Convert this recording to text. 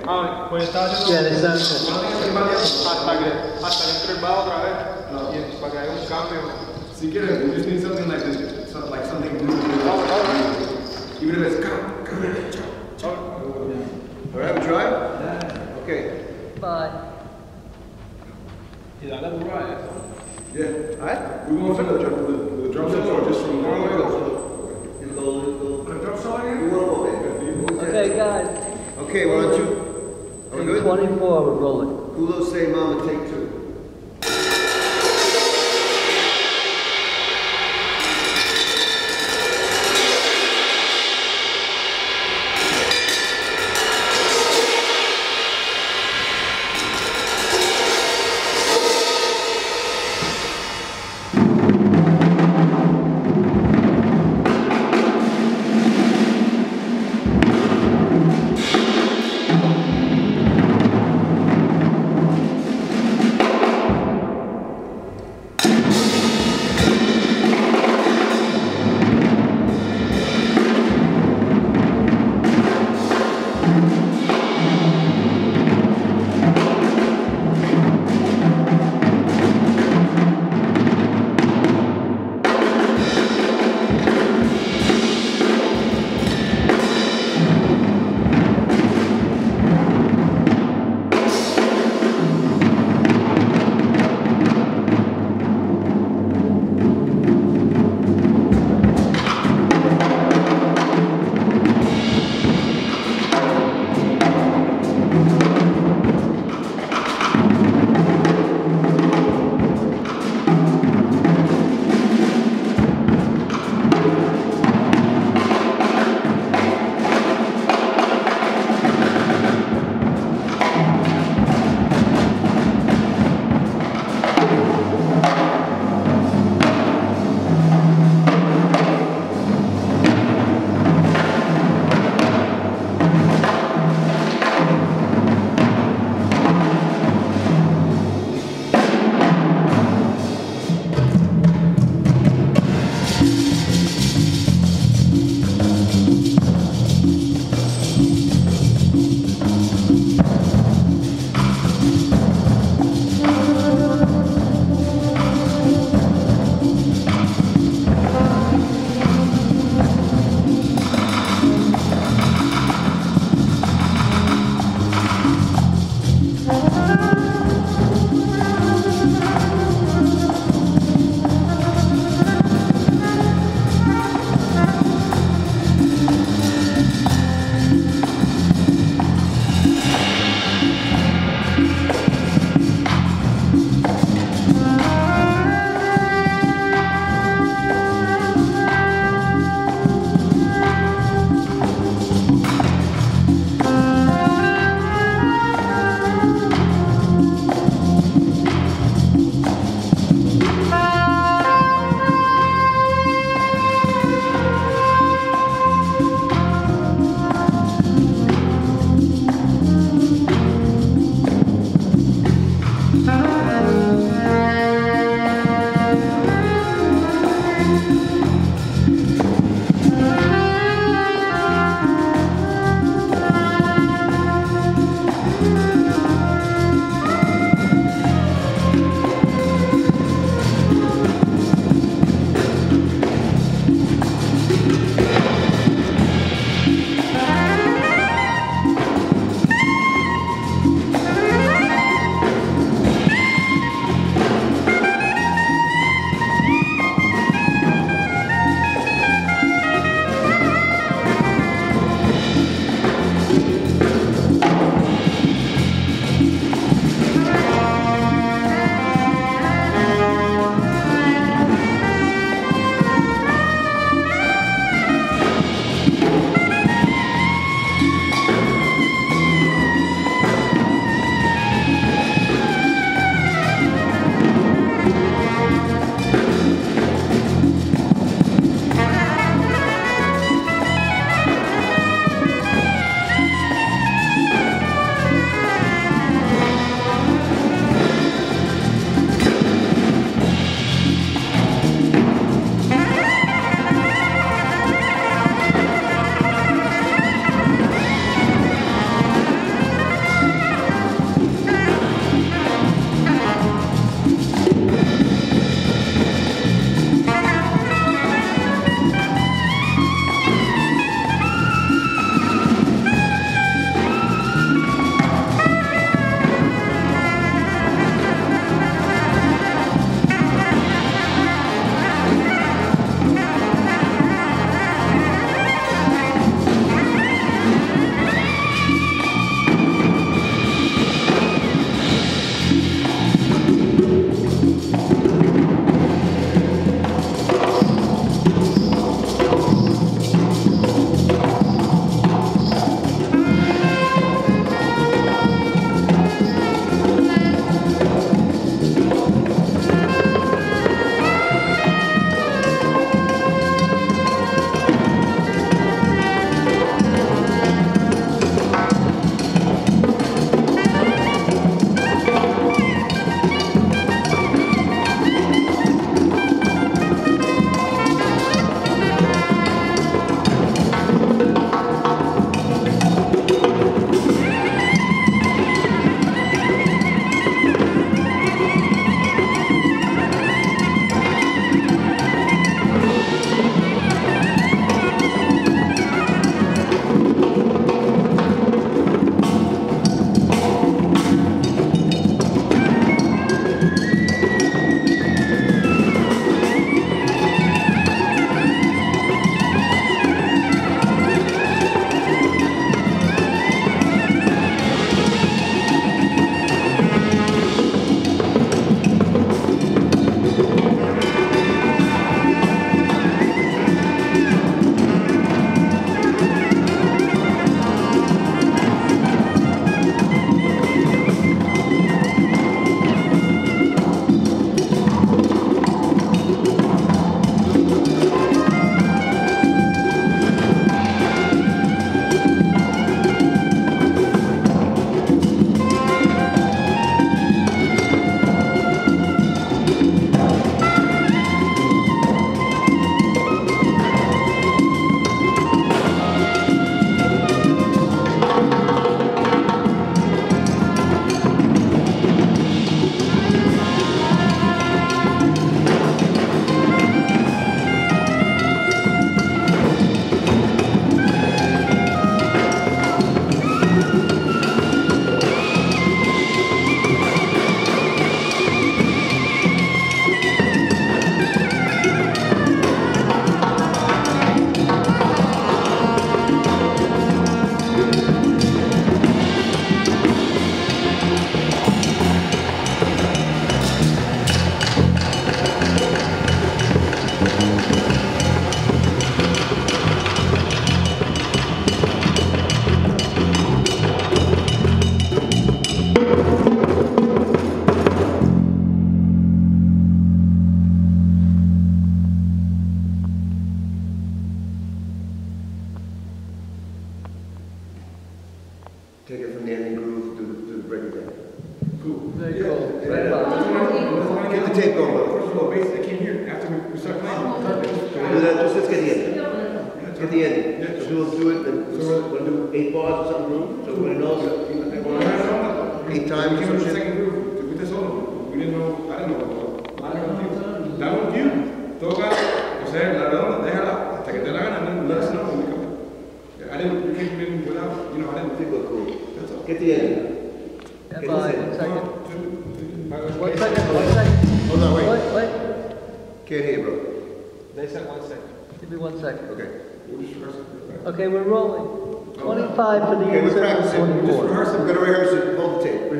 Ah, pues estaba haciendo. Yeah, they sound good. Hasta que entró el bajo otra vez. Y para que haya un cambio. Si quieres, we just need something like this, like something new. Even if it's Alright, we try? Yeah. Okay. Bye. Y dale duro a eso. Yeah. Alright? We're going to the drum solo or just from the drum solo again? Okay, guys. Okay, we're on two. Are we good? 24, we're rolling. Kulo say mama, take two. take it from the ending groove, do the break again. Cool. Very cool. Yeah, Very that's fun. when I Get the tape going, bro. First of all, bass, I came here after we started playing. Do that, just let's get the ending. Get the ending. So we'll do it, and we'll do 8 bars or something, groove, so everybody knows. 8 times We or came some with the shit. second groove with this solo. We didn't know, I didn't know what to That was you. Toca, o sea, la redonda, déjala hasta que te la gana, and then let us know when we come. Yeah, I didn't, we came in without, you know, I didn't think People are cool. that's all. Get the ending. Yeah, Get bye. the 1 ending. second. 1 They second. 1 second. Hold on, wait. Wait. Can't hear, bro. said 1 second. Give me 1 second. Okay. We'll just rehearse it. Okay, we're rolling. 25 for the Okay, we're insert, practicing. We're just 24. rehearsing. We're gonna rehearse it. Hold the tape.